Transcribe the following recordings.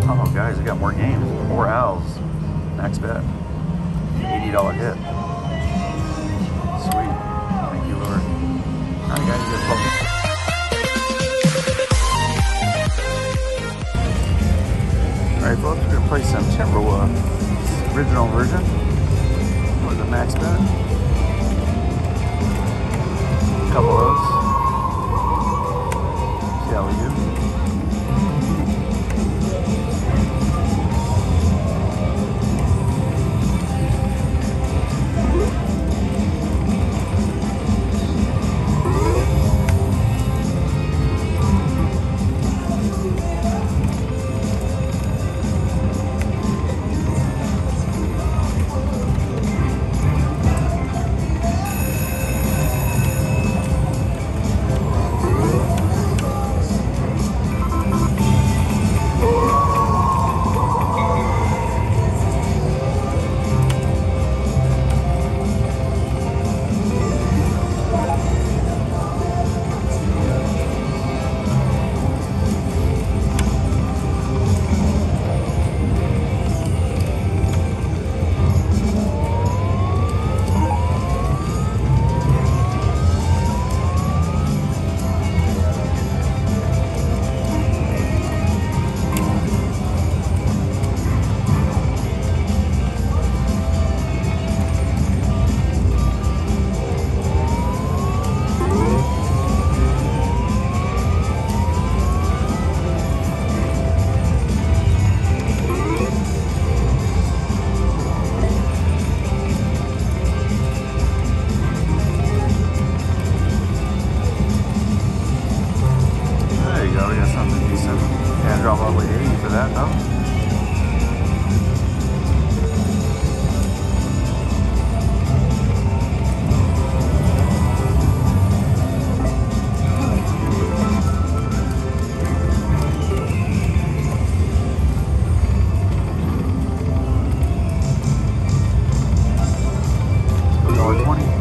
Oh, guys, we got more games. More owls. Max bet. $80 hit. Sweet. Thank you, Lord. Alright, guys, you got 12. Alright, folks, we're going to play some Timberwolf original version. With the max bet. A couple of those. See how we do. Drop all the way to 80 for that, though. $1.20.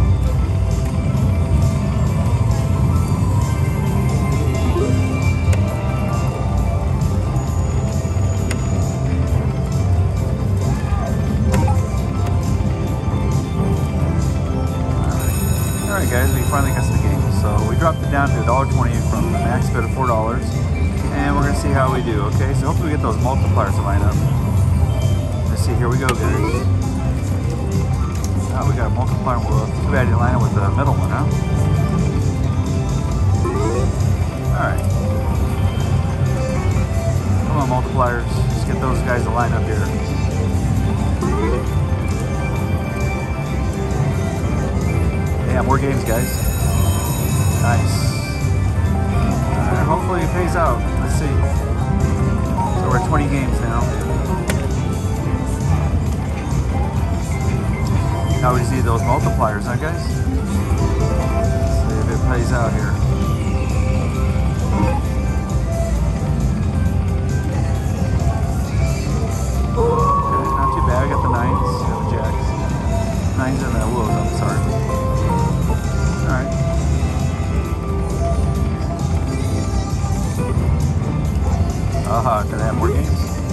Alright guys, we finally got some games. So we dropped it down to $1.20 from the max bet of $4. And we're going to see how we do, okay? So hopefully we get those multipliers to line up. Let's see, here we go guys. Oh, we got a multiplier. Well, too bad I didn't line up with the middle one, huh? Alright. Come on multipliers. Let's get those guys to line up here. Yeah, more games, guys. Nice. Hopefully it pays out. Let's see. So we're at 20 games now. Now we just need those multipliers, huh, guys? Let's see if it plays out here. Okay, not too bad. I got the nines and the jacks. Nines and the wolves, I'm sorry. Alright. Can I have more games?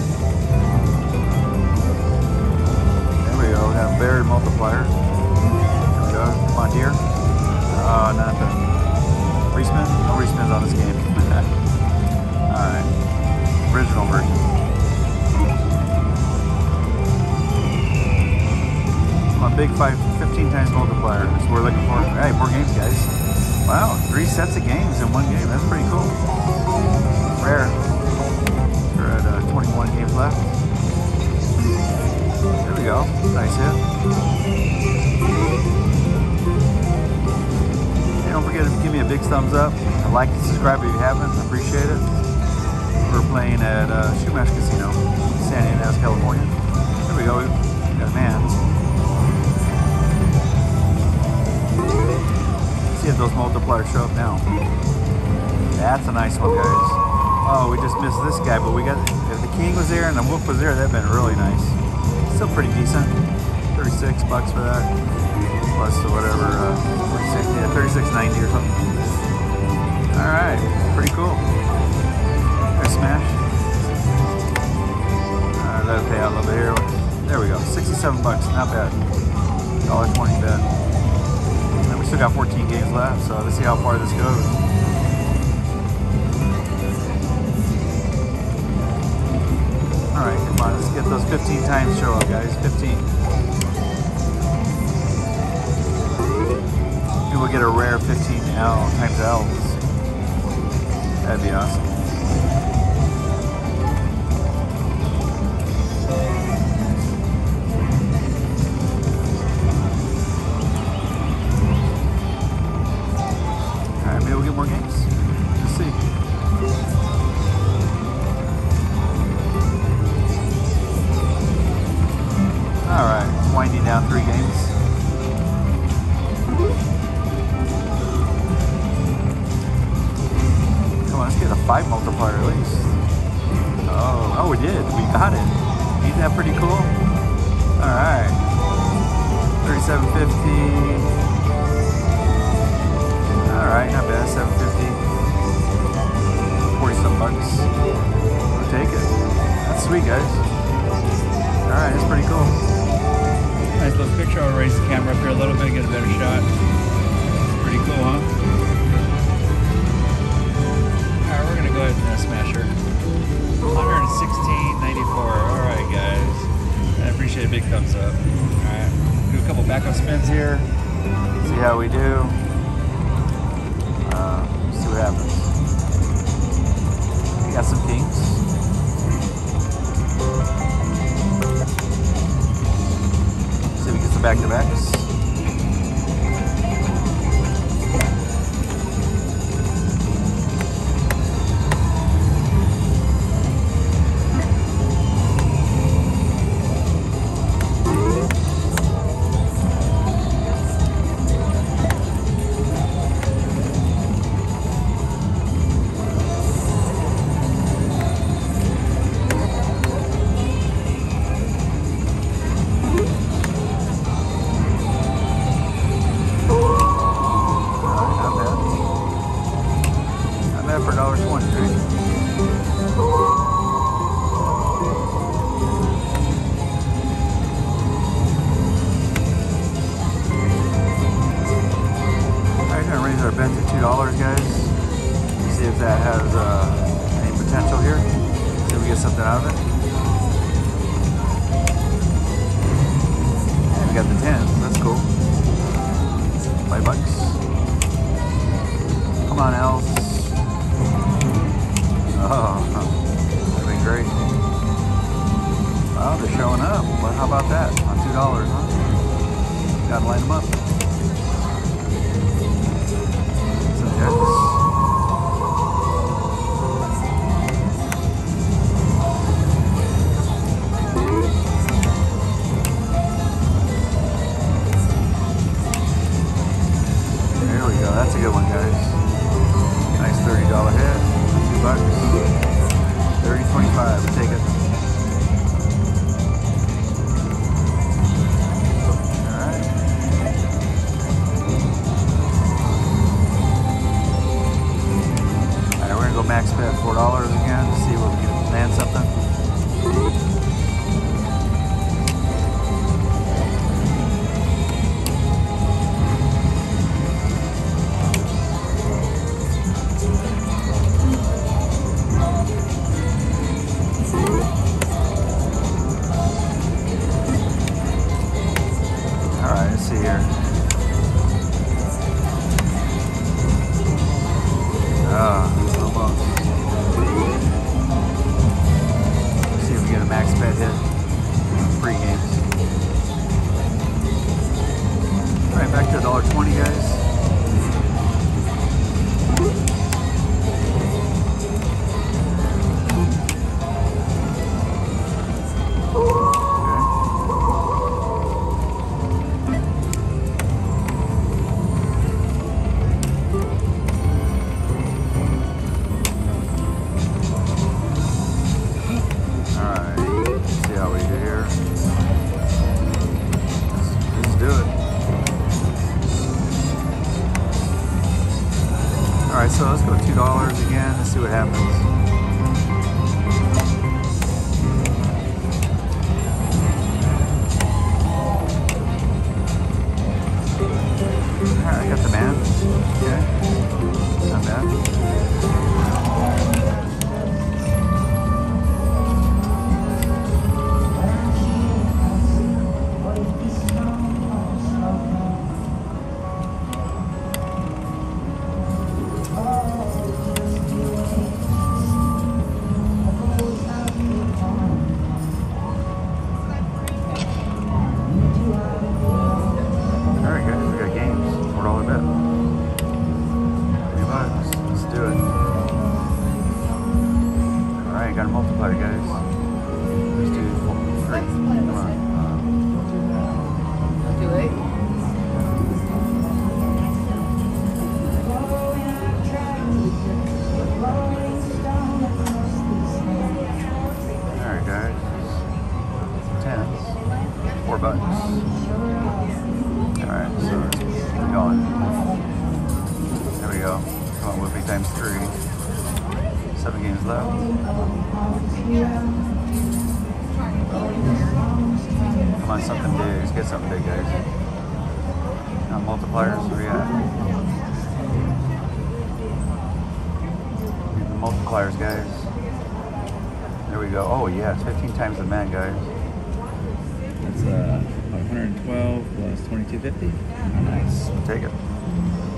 There we go, we got a buried multiplier. There we go, come on deer. Nothing. Respin? No respins on this game. Alright. Original version. A big 15 times multiplier is what we're looking for. Alright, more games, guys. Wow, 3 sets of games in one game. That's pretty cool. Rare. We're at 21 games left. There we go. Nice hit. Hey, don't forget to give me a big thumbs up. Like and subscribe if you haven't. I appreciate it. We're playing at Shumash Casino, San Diego, California. There we go. We got a man. See if those multipliers show up now. That's a nice one, guys. Oh, we just missed this guy, but we got, if the king was there and the wolf was there, that'd been really nice. Still pretty decent. 36 bucks for that. Plus whatever, 46, yeah, 36.90 or something. Alright, pretty cool. There's Smash. $27, not bad. $1.20 bet. And we still got 14 games left, so let's see how far this goes. Alright, come on, let's get those 15 times show up, guys. 15. Maybe we'll get a rare 15 L times L's. That'd be awesome. Alright, maybe we'll get more games. Let's see. Alright, winding down 3 games. Come on, let's get a 5 multiplier at least. Oh, we did. We got it. Ain't that pretty cool? Alright. 37.50. Alright, not bad. 7.50. 40-some bucks. We'll take it. That's sweet, guys. Alright, that's pretty cool. Nice little picture. I'll raise the camera up here a little bit, get a better shot. Pretty cool, huh? Alright, we're gonna go ahead and smash her. 116.94. Alright, guys. I appreciate a big thumbs up. Alright, do a couple backup spins here. See how we do. See what happens. We got some kings. See if we get some back-to-backs. For $1.20, right? Alright, gonna raise our bet to $2, guys. See if that has any potential here. See if we get something out of it. Yeah, we got the 10. That's cool. $5. Come on, L's. Oh, that'd be great. Wow, they're showing up. Well, how about that? On $2, huh? Gotta light them up. Some jets. There we go. That's a good one, guys. Nice $30 hit. $2. 30.25. We'll take it. Alright. Alright, we're gonna go max bet $4 again to see if we can land something. Alright, let's see here. Almost. Let's see if we get a max bet hit. Free games. Alright, back to $1.20, guys. Alright, so let's go $2 again. Let's see what happens. find a multiplier, guys. Let's do 3. Come on. Do it. Alright, guys. 10s. 4 bucks. Alright, so let's keep going. There we go. Come on, Whoopi times 3. 7 games left. Come on, something big. Let's get something big, guys. Now multipliers, where we at? Need the multipliers, guys. There we go. Oh yeah, it's 15 times the man, guys. That's 112 plus 2250. Nice. We'll take it.